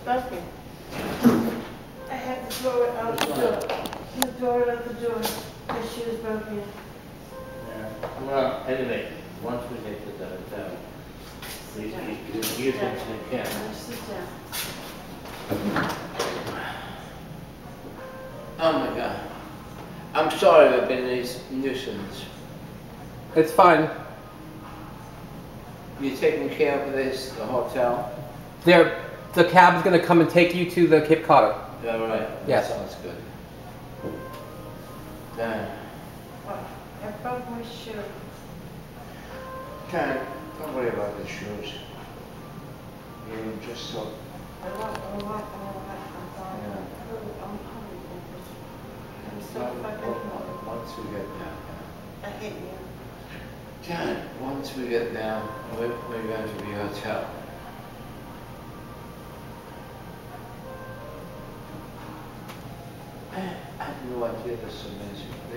broken. I had to throw it out the door. Throw it out the door because she was broken. Yeah. Well, anyway, once we get to the hotel, you can sit down. Sit down. Oh my God. I'm sorry I've been a nuisance. It's fine. You taking care of this, the hotel? The cab is going to come and take you to the Cape Cod. All right. Yes. That sounds good. Dad. Oh, I broke my shoe. Dad, don't worry about the shoes. You just so. I'm sorry. Yeah. I'm so fucking Once we get down. I hate you. Dad, once we get down, we're going to the hotel. I have no idea this is amazing.